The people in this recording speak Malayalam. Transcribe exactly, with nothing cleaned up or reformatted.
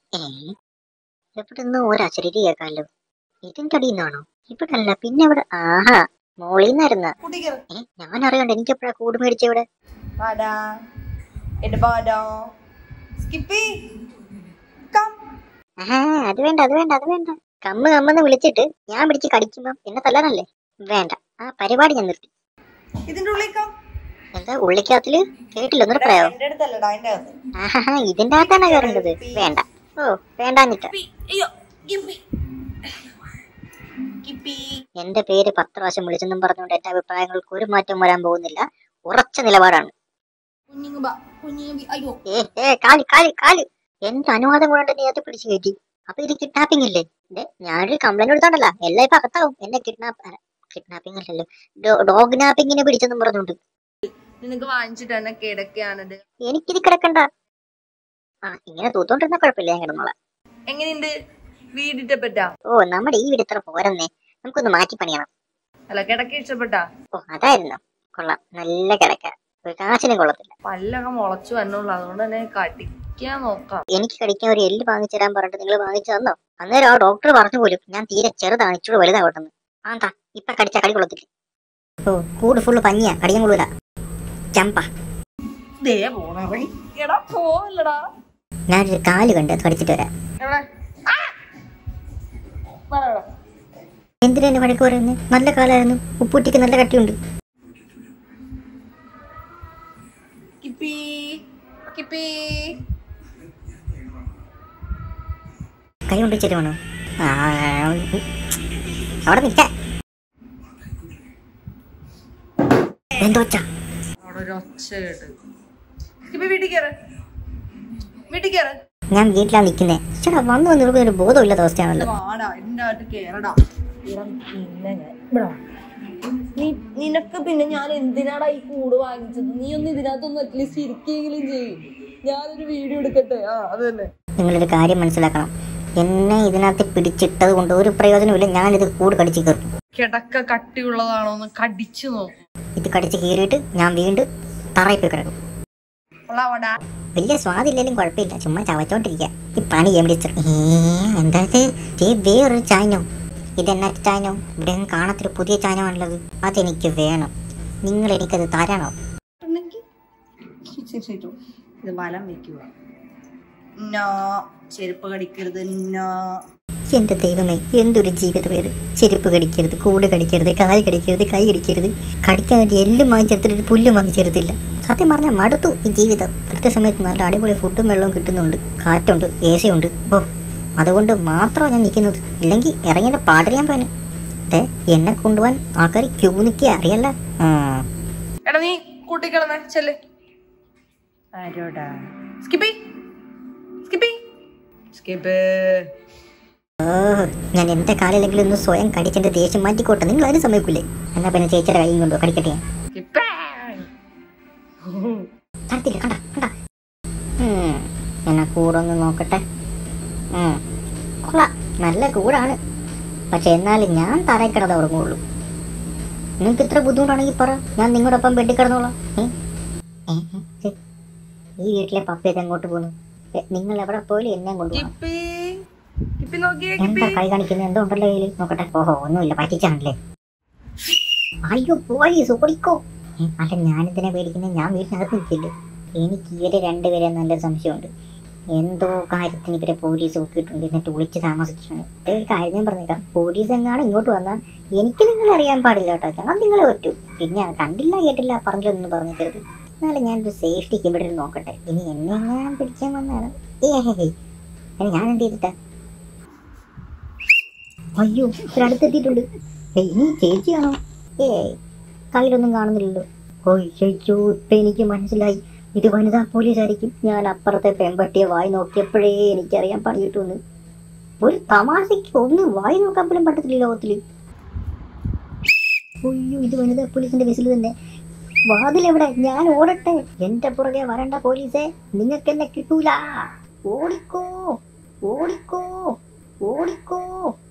ഏ എവിടുന്ന് ഒരശരീരി കേൾക്കാമല്ലോ. ഇതിന്റെ അടിയിന്നാണോ? ഇവിടെ അല്ല പിന്നെ ഇവിടെ. ആഹാ, മോളിന്നായിരുന്ന. ഏ ഞാൻ അറിയണ്ട, എനിക്ക് എപ്പോഴാ കൂട് മേടിച്ച ഇവിടെ. ആഹാ, അത് വേണ്ട അത് വേണ്ട അത് വേണ്ട. കമ്മ് കമ്മെന്ന് വിളിച്ചിട്ട് ഞാൻ പിടിച്ച് കടിക്കുമ്പോ എന്നെ തല്ലാനല്ലേ? വേണ്ട, ആ പരിപാടി ഞാൻ നിർത്തി. എന്താ ഉള്ളിക്കകത്തില് കേട്ടില്ല, ഒന്നൂടെ പറയാവോ? ആഹാ, ഇതിന്റെ അകത്താണ് കയറേണ്ടത്. വേണ്ട, ഓ വേണ്ടാഞ്ഞിട്ട. എന്റെ പേര് പത്ത് പ്രാവശ്യം വിളിച്ചെന്നും പറഞ്ഞുകൊണ്ട് എന്റെ അഭിപ്രായങ്ങൾക്ക് ഒരു മാറ്റം വരാൻ പോകുന്നില്ല. ഉറച്ച നിലപാടാണ്. ഏ ഏ കാല് കാല് കാല് എന്റെ അനുവാദം കൊണ്ട് നീ അത് പിടിച്ചു കയറ്റി. അപ്പൊ ഇത് കിഡ്നാപ്പിംഗ് അല്ലേ? ഞാനൊരു കംപ്ലൈന്റ് കൊടുത്തോണ്ടല്ല, എല്ലാം ഇപ്പൊ അകത്താവും. എന്നെ കിഡ്നാപ്പ് കിഡ്നാപ്പിംഗ് അല്ലല്ലോ, ഡോഗ്നാപ്പിങ്ങിനെ പിടിച്ചെന്നും പറഞ്ഞുകൊണ്ട്. എനിക്കിത് കിടക്കണ്ട. ആ ഇങ്ങനെ തൂത്തോണ്ടിരുന്ന കുഴപ്പമില്ല, ഞാൻ കിടന്നോളാം. ഓ നമ്മുടെ ഈ വീട് ഇത്ര പോരന്നേ, നമുക്കൊന്ന് മാറ്റി പണിയണം. ഓ അതായിരുന്നു. കൊള്ളാം, നല്ല കിടക്ക, ഒരു കാശിനും കൊള്ളത്തില്ല. പല്ലൊക്കെ മുളച്ചു വന്നുള്ളൂ, അതുകൊണ്ട് തന്നെ കടിക്കാൻ നോക്കാം. എനിക്ക് കടിക്കാൻ ഒരു എല്ല് വാങ്ങിച്ചു തരാൻ പറഞ്ഞിട്ട് നിങ്ങൾ വാങ്ങിച്ചു തന്നോ? അന്നേരം ആ ഡോക്ടർ പറഞ്ഞു പോലും ഞാൻ തീരെ ചെറുതാണ്, ഇച്ചിരി വലുതാവട്ടെന്ന്. ആന്താ ഇപ്പൊ കടിച്ച കടി കൊള്ളത്തില്ല. ഓ കൂട് ഫുള്ള് പഞ്ഞിയാ, കടിക്കാൻ കൊള്ളൂല. ചമ്പ ഞാനൊരു കാല് കണ്ട് കടിച്ചിട്ട് വരാം. എന്തിനാ എന്നെ വഴക്ക് പറയുന്നത്? നല്ല കാലായിരുന്നു, ഉപ്പൂറ്റിക്ക് നല്ല കട്ടിയുണ്ട്. കൈ കൊണ്ട് ചെരുവാണോ? അവിടെ നിൽക്ക. എന്തോച്ച ഞാൻ വീട്ടിലാ നിക്കുന്നേ. ചേട്ടാ വന്നു വന്ന് ഒരു ബോധമില്ലാത്ത അവസ്ഥയാണല്ലോ. നിനക്ക് പിന്നെ ഞാൻ എന്തിനാടാ ഈ കൂട് വാങ്ങിച്ചത്? നീ ഒന്ന് ഇതിനകത്തൊന്ന് അറ്റ്ലീസ്റ്റ് ഇരിക്കെങ്കിലും ചെയ്യും. ഞാനൊരു വീഡിയോ എടുക്കട്ടെ. ആ അത് തന്നെ. നിങ്ങളൊരു കാര്യം മനസ്സിലാക്കണം, എന്നെ ഇതിനകത്ത് പിടിച്ചിട്ടത് കൊണ്ട് ഒരു പ്രയോജനമില്ല. ഞാനിത് കൂട് കടിച്ച് കയറും. കിടക്ക കട്ടിയുള്ളതാണോ എന്ന് കടിച്ചു നോക്കും. ഇത് കടിച്ച് കീറിയിട്ട് ഞാൻ വീണ്ടും തറയിൽ പോയി കിടക്കും. വലിയ സ്വാദില്ലെങ്കിലും കുഴപ്പമില്ല, ചുമ്മാ ചവച്ചോണ്ടിരിക്കുക. ഈ പണി എവിടെ എന്താ വേറൊരു ചായനോ? ഇതെന്നാ ചായനോ? ഇവിടെ കാണത്തൊരു പുതിയ ചായനമാണുള്ളത്. അതെനിക്ക് വേണം. നിങ്ങൾ എനിക്കത് തരണോ? ഇത് ബലം വെക്കുക. ചെരുപ്പ് കടിക്കരുത്. എന്റെ ദൈവമേ, എന്തൊരു ജീവിത പേര്! ചെരുപ്പ് കടിക്കരുത്, കൂട് കടിക്കരുത്, കാല് കടിക്കരുത്, കൈ കടിക്കരുത്. കടിക്കാൻ വേണ്ടി എല്ലും വാങ്ങിച്ചെടുത്തിട്ട് പുല്ലും വാങ്ങിച്ചെടുത്തില്ല. സത്യം പറഞ്ഞാൽ മടുത്തു ഈ ജീവിതം. കൃത്യസമയത്ത് നല്ല അടിപൊളി ഫുഡും വെള്ളവും കിട്ടുന്നുണ്ട്, കാറ്റുണ്ട്, എ സി ഉണ്ട്. ഓ അതുകൊണ്ട് മാത്രമാണ് ഞാൻ നിൽക്കുന്നത്. ഇല്ലെങ്കിൽ ഇറങ്ങിയ പാടറിയാൻ പോനെ. ഏ എന്നെ കൊണ്ടുപോകാൻ ആൾക്കാർ ക്യൂ നിൽക്കുക, അറിയല്ല. ഓ ഞാൻ എന്റെ കാലിലെങ്കിലും ഒന്ന് സ്വയം കടിച്ചെന്റെ ദേഷ്യം മാറ്റിക്കോട്ടെ. നിങ്ങൾ അതിന് സമയക്കൂലേ? എന്നാ പിന്നെ ചേച്ചിയുടെ കൈയും കൊണ്ടോ കടിക്കട്ടെ. തരത്തില്ല, കണ്ട കണ്ട. എന്നാ കൂടൊന്ന് നോക്കട്ടെ. കൊള്ളാം, നല്ല കൂടാണ്. പക്ഷെ എന്നാലും ഞാൻ തറയിൽ കിടന്ന് ഉറങ്ങുള്ളൂ. നിങ്ങൾക്ക് ഇത്ര ബുദ്ധിമുട്ടാണെങ്കിൽ പറ, ഞാൻ നിങ്ങളോടൊപ്പം ബെഡിൽ കിടന്നോളാം. ഈ വീട്ടിലെ പപ്പയൊക്കെ എങ്ങോട്ട് പോകുന്നു? നിങ്ങൾ എവിടെ പോയാലും എന്നെ കൊണ്ടുപോകണം. എന്താ കൈ കാണിക്കുന്നത്? എന്തോ ഉണ്ടല്ലോ കയ്യിൽ, നോക്കട്ടെ. ഓഹോ ഒന്നുമില്ല, പറ്റിച്ചാണല്ലേ. അയ്യോ പോലീസ് ഓടിക്കോ. അല്ല ഞാനിതിനെ പേടിക്കുന്നത്, ഞാൻ വീട്ടിനകത്ത് നിൽക്കില്ലേ. എനിക്ക് ഇവരെ രണ്ടുപേരെ നല്ലൊരു സംശയമുണ്ട്. എന്തോ കാര്യത്തിന് ഇവരെ പോലീസ് നോക്കിയിട്ടുണ്ട്, എന്നിട്ട് വിളിച്ച് താമസിക്കുകയാണ്. ഒരു കാര്യം ഞാൻ പറഞ്ഞേക്കാം, പോലീസ് എങ്ങാണ് ഇങ്ങോട്ട് വന്നാൽ എനിക്ക് നിങ്ങളെ അറിയാൻ പാടില്ല കേട്ടോ. ഞാൻ നിങ്ങളെ പറ്റൂ. പിന്നെ കണ്ടില്ല കേട്ടില്ല പറഞ്ഞില്ലൊന്നും പറഞ്ഞിട്ടരുത്. എന്നാലും ഞാനൊരു സേഫ്റ്റിക്ക് ഇവിടെ നോക്കട്ടെ. ഇനി എന്നെ ഞാൻ പിടിക്കാൻ വന്നാണ്. ഏ ഹേ ഞാൻ എന്ത് ചെയ്തിട്ടാ? അയ്യോ ഒരടുത്തെത്തിയിട്ടുണ്ട്. ഇനി ചേച്ചിയാണോ? ഏ കയ്യിലൊന്നും കാണുന്നില്ലല്ലോ. ഓയ്യോ ഇപ്പൊ എനിക്ക് മനസ്സിലായി, ഇത് വനിതാ പോലീസായിരിക്കും. ഞാൻ അപ്പുറത്തെ പെമ്പട്ടിയെ വായി നോക്കിയപ്പോഴേ എനിക്കറിയാൻ പാടിയിട്ടുന്ന്. ഒരു തമാശയ്ക്ക് ഒന്ന് വായി നോക്കാൻ പോലും പറ്റത്തില്ല ലോകത്തില്. അയ്യോ ഇത് വനിതാ പോലീസിന്റെ വിസിൽ തന്നെ. വാതിലെവിടെ? ഞാൻ ഓടട്ടെ. എന്റെ പുറകെ വരണ്ട പോലീസേ, നിങ്ങൾക്ക് എന്നെ കിട്ടൂല. ഓടിക്കോ ഓടിക്കോ ഓടിക്കോ.